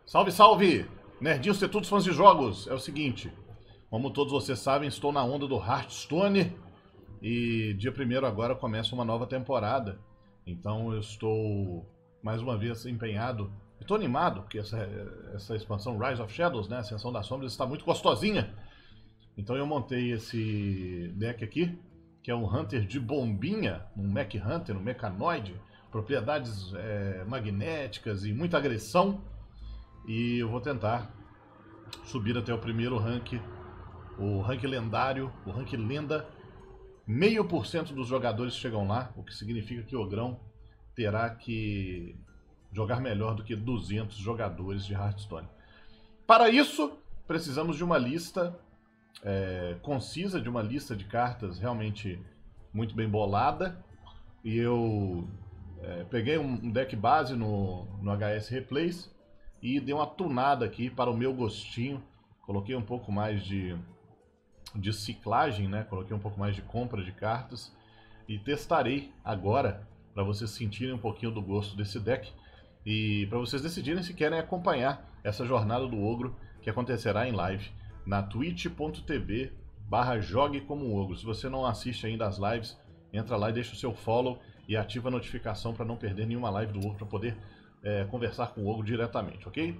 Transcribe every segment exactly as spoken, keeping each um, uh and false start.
Salve, salve! Nerdinhos e todos fãs de jogos. É o seguinte, como todos vocês sabem, estou na onda do Hearthstone e dia primeiro agora começa uma nova temporada. Então eu estou mais uma vez empenhado. Estou animado porque essa, essa expansão Rise of Shadows, né, Ascensão das Sombras, está muito gostosinha. Então eu montei esse deck aqui, que é um Hunter de bombinha, um Mech Hunter, um Mechanoid, propriedades é, magnéticas e muita agressão. E eu vou tentar subir até o primeiro rank, o rank lendário, o rank lenda. Meio por cento dos jogadores chegam lá, o que significa que o Ogrão terá que jogar melhor do que duzentos jogadores de Hearthstone. Para isso, precisamos de uma lista é, concisa, de uma lista de cartas realmente muito bem bolada. E eu é, peguei um deck base no, no H S Replays e dei uma tunada aqui para o meu gostinho. Coloquei um pouco mais de, de ciclagem, né? Coloquei um pouco mais de compra de cartas. E testarei agora, para vocês sentirem um pouquinho do gosto desse deck. E para vocês decidirem se querem acompanhar essa jornada do Ogro, que acontecerá em live na twitch ponto tv barra jogue como ogro. Se você não assiste ainda as lives, entra lá e deixa o seu follow e ativa a notificação para não perder nenhuma live do Ogro, para poder é, conversar com o Ogro diretamente, ok?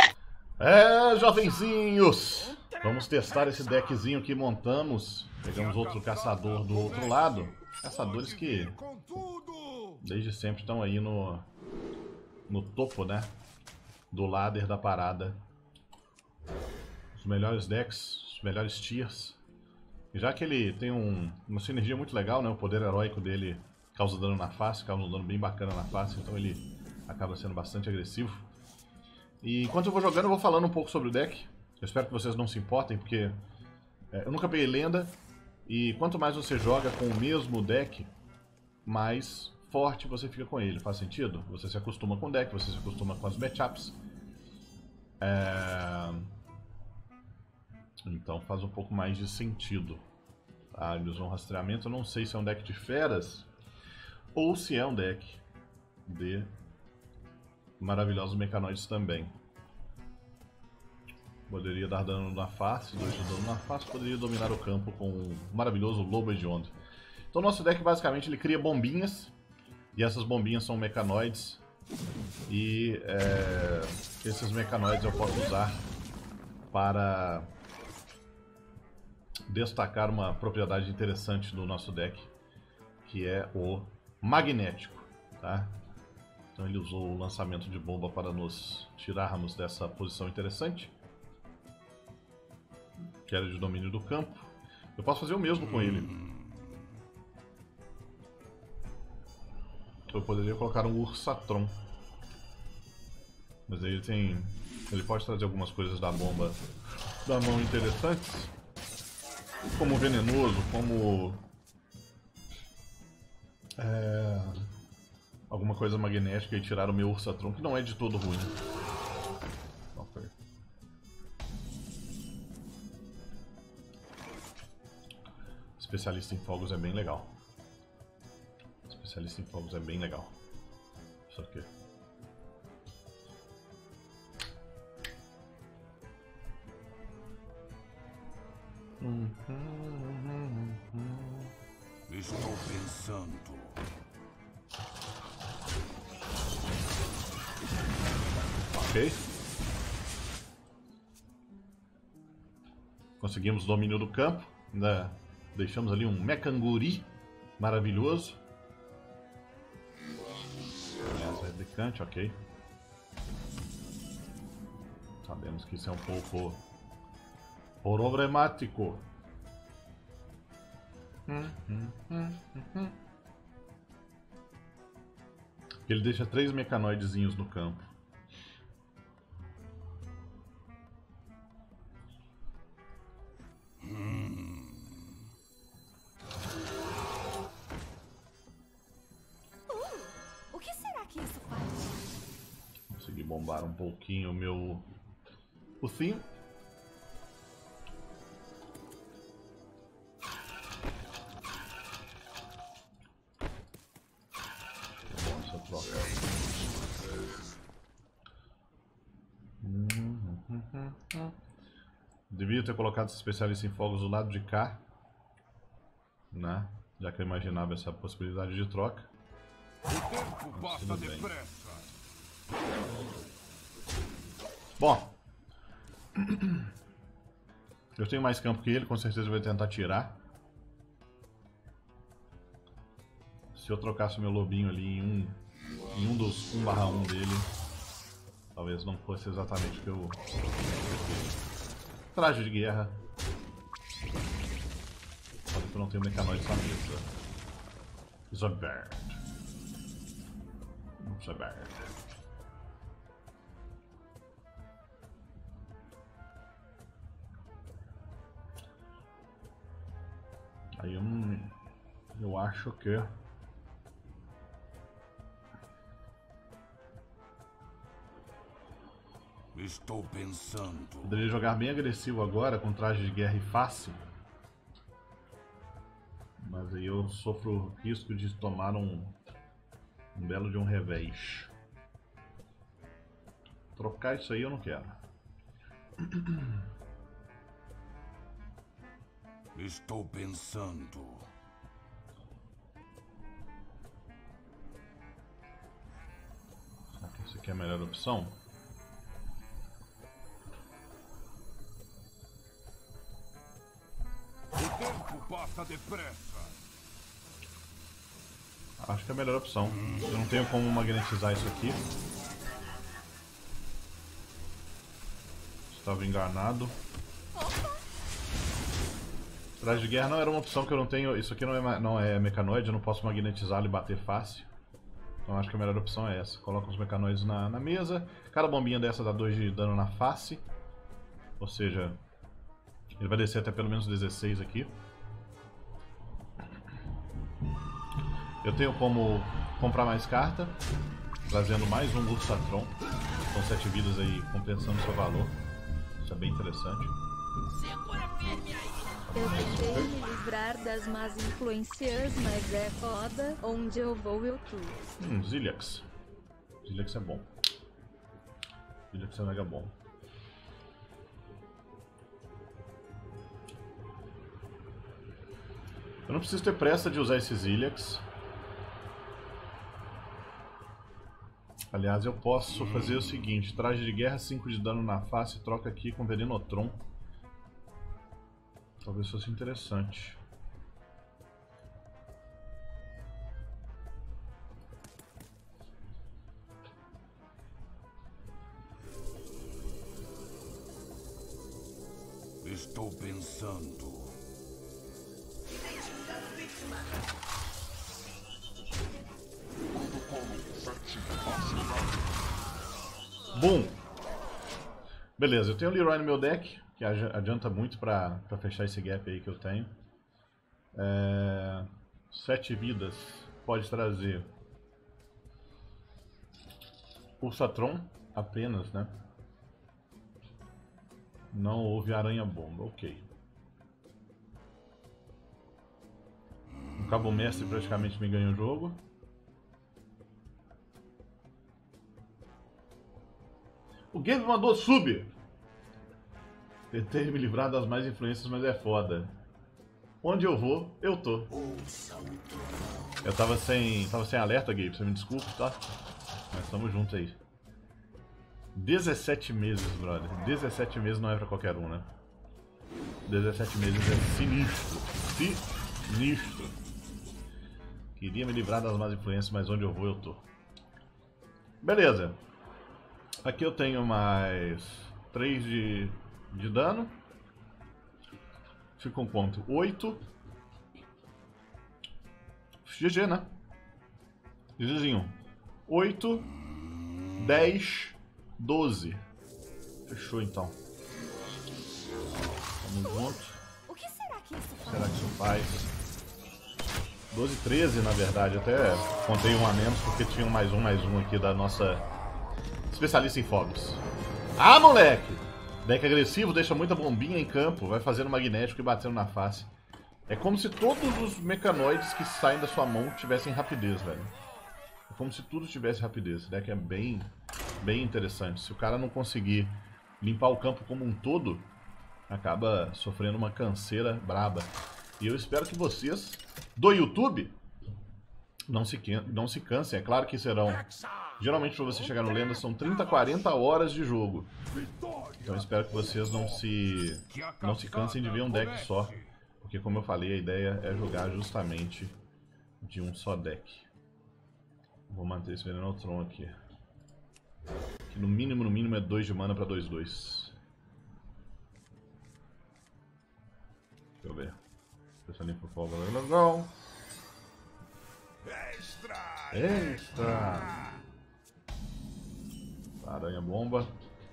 É, jovenzinhos! Vamos testar esse deckzinho que montamos. Pegamos outro caçador do outro lado. Caçadores que desde sempre estão aí no, no topo, né? Do ladder da parada. Os melhores decks, os melhores tiers. E já que ele tem um, uma sinergia muito legal, né? O poder heróico dele causa dano na face, causa um dano bem bacana na face, então ele acaba sendo bastante agressivo. E enquanto eu vou jogando, eu vou falando um pouco sobre o deck. Eu espero que vocês não se importem, porque é, eu nunca peguei lenda. E quanto mais você joga com o mesmo deck, mais forte você fica com ele. Faz sentido? Você se acostuma com o deck, você se acostuma com as matchups. É... Então faz um pouco mais de sentido. Tá? Eles vão rastreamento. Eu não sei se é um deck de feras ou se é um deck de maravilhosos mecanoides também. Poderia dar dano na face, dois de dano na face, poderia dominar o campo com um maravilhoso lobo hediondo. Então nosso deck basicamente ele cria bombinhas, e essas bombinhas são mecanoides, e é, esses mecanoides eu posso usar para destacar uma propriedade interessante do nosso deck, que é o magnético, tá? Então ele usou o lançamento de bomba para nos tirarmos dessa posição interessante, que era de domínio do campo. Eu posso fazer o mesmo com ele. Eu poderia colocar um Ursatron, mas aí ele tem, ele pode trazer algumas coisas da bomba da mão interessantes, como venenoso, como é, alguma coisa magnética, e tirar o meu Ursatron, que não é de todo ruim. Okay. Especialista em fogos é bem legal. Especialista em fogos é bem legal. Isso aqui. Estou pensando. Ok. Conseguimos domínio do campo. Ainda deixamos ali um Mechanguri maravilhoso. Essa é replicante, ok. Sabemos que isso é um pouco problemático. Hum, hum, hum, hum. Ele deixa três mecanoidezinhos no campo. Hum. Uh, o que será que isso faz? Consegui bombar um pouquinho o meu focinho. Bom essa troca. Hum. Devia ter colocado esse especialista em fogos do lado de cá, né? Já que eu imaginava essa possibilidade de troca. O tempo passa depressa. Bom, eu tenho mais campo que ele, com certeza vai tentar tirar. Se eu trocasse meu lobinho ali em um, em um dos um barra um dele, talvez não fosse exatamente o que eu... Traje de guerra. Só que eu não tenho mecanoide nessa mesa. Zobert. Zobert. Aí eu não... Eu acho que... Estou pensando. Poderia jogar bem agressivo agora com traje de guerra e face. Mas aí eu sofro o risco de tomar um, um belo de um revés. Trocar isso aí eu não quero. Estou pensando. Será que isso aqui é a melhor opção? O tempo passa depressa. Acho que é a melhor opção. Eu não tenho como magnetizar isso aqui. Estava enganado. Traje de guerra não era uma opção que eu não tenho. Isso aqui não é, não é mecanoide, eu não posso magnetizá-lo e bater fácil. Então acho que a melhor opção é essa. Coloca os mecanoides na, na mesa. Cada bombinha dessa dá dois de dano na face. Ou seja, ele vai descer até pelo menos dezesseis aqui. Eu tenho como comprar mais carta, trazendo mais um Ursatron. Com sete vidas aí compensando seu valor. Isso é bem interessante. Eu tentei me livrar das más influências, mas é foda. Onde eu vou, eu tô. Hum, Zilliax. Zilliax é bom. Zilliax é mega bom. Eu não preciso ter pressa de usar esse Zilliax. Aliás, eu posso fazer o seguinte: traje de guerra, cinco de dano na face, troca aqui com Venenotron. Talvez fosse interessante. Estou pensando. Bom, beleza, eu tenho o Leroy no meu deck, que adianta muito pra, pra fechar esse gap aí que eu tenho. É, sete vidas pode trazer Ursatron apenas, né? Não houve aranha bomba, ok. O Cabo Mestre praticamente me ganha o jogo. O Gabe mandou sub. Tentei me livrar das mais influências, mas é foda. Onde eu vou, eu tô. Eu tava sem, tava sem alerta, Gabe, você me desculpa, tá? Mas tamo junto aí. dezessete meses, brother. dezessete meses não é pra qualquer um, né? dezessete meses é sinistro. Sinistro. Queria me livrar das más influências, mas onde eu vou, eu tô. Beleza. Aqui eu tenho mais três de, de dano. Ficam quanto? oito. G G, né? GGzinho. oito, dez, doze. Fechou então. Vamos junto. O que será que isso faz? Será que isso faz? doze, treze na verdade. Até contei um a menos porque tinha um mais um, mais um aqui da nossa especialista em fogos. Ah, moleque! Deck agressivo, deixa muita bombinha em campo, vai fazendo magnético e batendo na face. É como se todos os mecanoides que saem da sua mão tivessem rapidez, velho. É como se tudo tivesse rapidez. Esse deck é bem, bem interessante. Se o cara não conseguir limpar o campo como um todo, acaba sofrendo uma canseira braba. E eu espero que vocês do YouTube não se, não se cansem. É claro que serão... Geralmente para você chegar no Lenda são trinta, quarenta horas de jogo. Então eu espero que vocês não se, não se cansem de ver um deck só. Porque como eu falei, a ideia é jogar justamente de um só deck. Vou manter esse Venenotron aqui. Que no mínimo, no mínimo é dois de mana para dois dois. Deixa eu ver. Especialista por fogo, legal. Extra! Extra! Aranha bomba.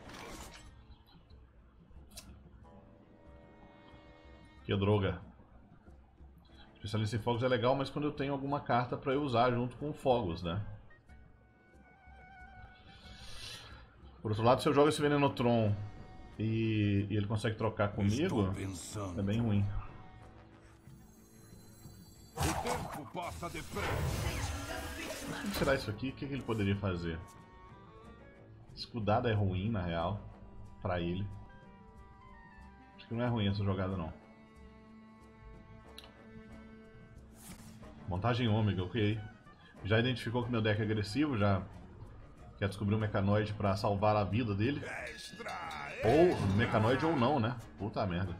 Que droga. Especialista em fogos é legal, mas quando eu tenho alguma carta pra eu usar junto com o fogos, né? Por outro lado, se eu jogo esse Venenotron e, e ele consegue trocar comigo, é bem ruim. O tempo passa depressa. Deixa eu tirar isso aqui, o que, que ele poderia fazer? Escudada é ruim, na real, pra ele. Acho que não é ruim essa jogada, não. Montagem ômega, ok. Já identificou que meu deck é agressivo, já quer descobrir um mecanoide pra salvar a vida dele. Ou mecanoide ou não, né? Puta merda.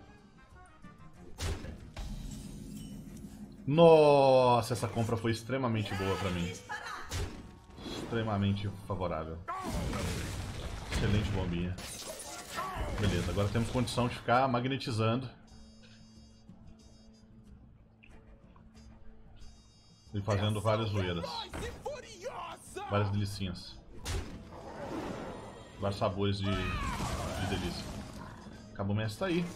Nossa, essa compra foi extremamente boa pra mim. Extremamente favorável. Excelente bombinha. Beleza, agora temos condição de ficar magnetizando. E fazendo várias zoeiras. Várias delicinhas. Vários sabores de, de delícia. Cabo Mestre tá aí.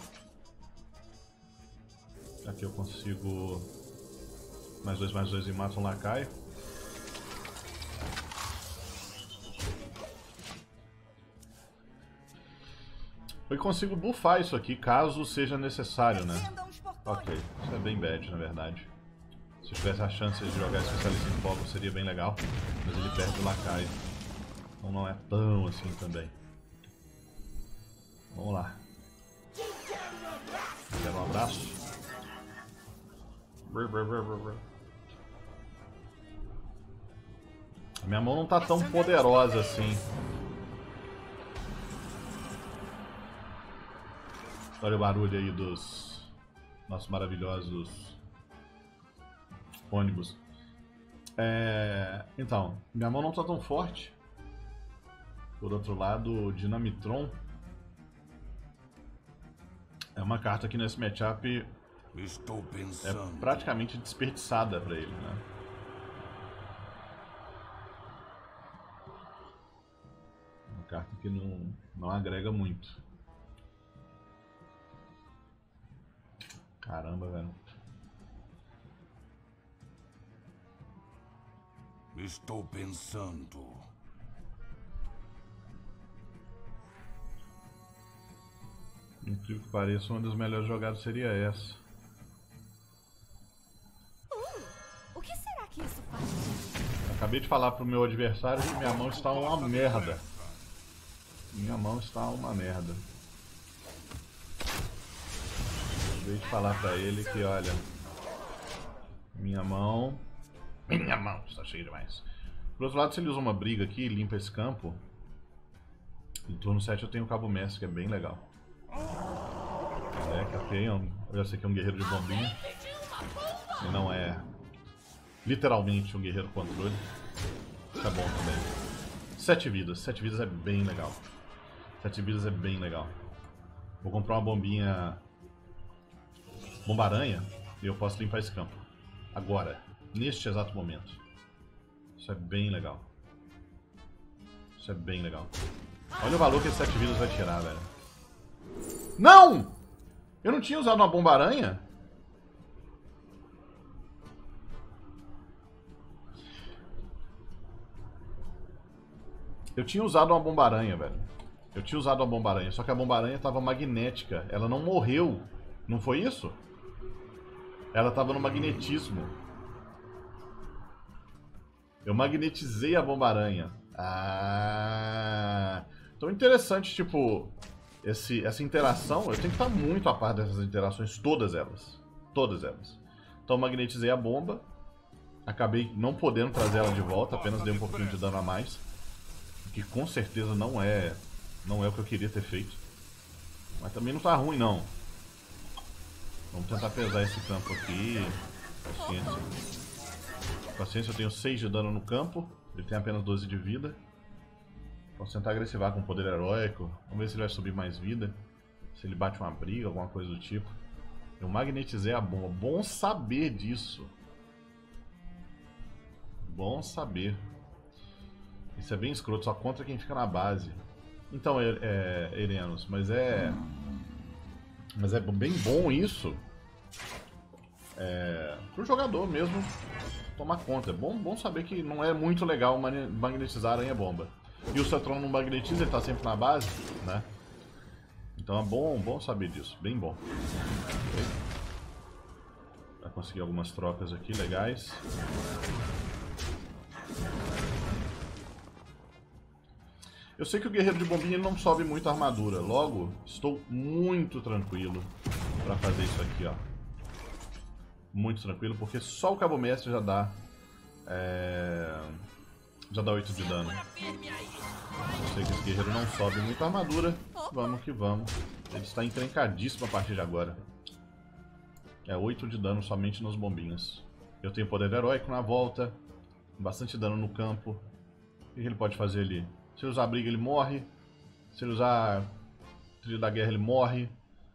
Aqui eu consigo... Mais dois, mais dois e matam um lacaio. Eu consigo buffar isso aqui, caso seja necessário, né? Ok, isso é bem bad, na verdade. Se eu tivesse a chance de jogar especialista em fogo, seria bem legal. Mas ele perde o lacaio. Então não é tão assim também. Vamos lá. Quero um abraço. A minha mão não tá tão poderosa assim. Olha o barulho aí dos nossos maravilhosos ônibus. É... Então, minha mão não tá tão forte. Por outro lado, o Dinamitron é uma carta que nesse matchup Estou é pensando. praticamente desperdiçada pra ele, né? Uma carta que não, não agrega muito. Caramba, velho. Estou pensando. Incrível que pareça, uma das melhores jogadas seria essa. Uh, o que será que isso faz? Acabei de falar pro meu adversário que minha mão está uma merda. Minha mão está uma merda. Acabei de falar pra ele que, olha, minha mão... Minha mão está cheia demais. Por outro lado, se ele usa uma briga aqui e limpa esse campo, no turno sete eu tenho o Cabo Mestre, que é bem legal. É, capei, eu já sei que é um guerreiro de bombinha. E não é literalmente um guerreiro controle. Isso é bom também. Sete vidas, sete vidas é bem legal. Sete vidas é bem legal. Vou comprar uma bombinha... Bomba-aranha e eu posso limpar esse campo. Agora, neste exato momento. Isso é bem legal. Isso é bem legal. Olha o valor que esse sete vidas vai tirar, velho. Não! Eu não tinha usado uma bomba-aranha? Eu tinha usado uma bomba-aranha, velho. Eu tinha usado uma bomba-aranha, só que a bomba-aranha tava magnética. Ela não morreu. Não foi isso? Ela tava no magnetismo. Eu magnetizei a bomba-aranha. Ah... Então interessante, tipo... esse, essa interação, eu tenho que estar muito a par dessas interações, todas elas. Todas elas. Então magnetizei a bomba. Acabei não podendo trazer ela de volta, apenas dei um pouquinho de dano a mais. Que com certeza não é, não é o que eu queria ter feito. Mas também não tá ruim não. Vamos tentar pesar esse campo aqui. Paciência. Paciência, eu tenho seis de dano no campo. Ele tem apenas doze de vida. Posso tentar agressivar com poder heróico. Vamos ver se ele vai subir mais vida. Se ele bate uma briga, alguma coisa do tipo. Eu magnetizei a bomba. Bom saber disso. Bom saber. Isso é bem escroto, só contra quem fica na base. Então, é, é Erenos, mas é... Mas é bem bom isso. É, pro jogador mesmo tomar conta. É bom, bom saber que não é muito legal magnetizar a aranha-bomba. E o Cetron não magnetiza, ele tá sempre na base, né? Então é bom, bom saber disso, bem bom. Okay. Vai conseguir algumas trocas aqui legais. Eu sei que o guerreiro de bombinha ele não sobe muito a armadura, logo estou muito tranquilo para fazer isso aqui, ó. Muito tranquilo, porque só o cabo mestre já dá é... já dá oito de dano. Eu sei que esse guerreiro não sobe muito a armadura, vamos que vamos. Ele está encrencadíssimo a partir de agora. É oito de dano somente nos bombinhos. Eu tenho poder heróico na volta, bastante dano no campo. O que ele pode fazer ali? Se ele usar briga, ele morre. Se ele usar trilha da guerra, ele morre.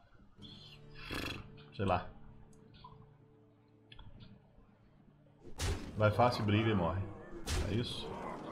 Sei lá. Vai fácil, briga e morre. É isso.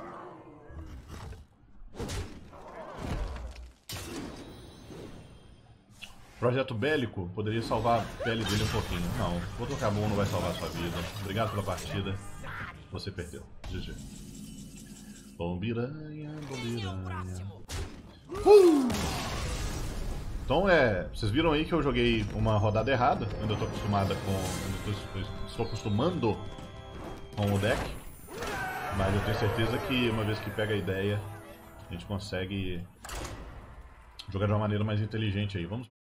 Projeto bélico poderia salvar a pele dele um pouquinho. Não, vou trocar bom, não vai salvar a sua vida. Obrigado pela partida. Você perdeu. G G. Bombiranha, bombiranha. Uh! Então é. Vocês viram aí que eu joguei uma rodada errada. Ainda estou acostumada com. Ainda tô, estou acostumando com o deck. Mas eu tenho certeza que uma vez que pega a ideia, a gente consegue jogar de uma maneira mais inteligente aí. Vamos.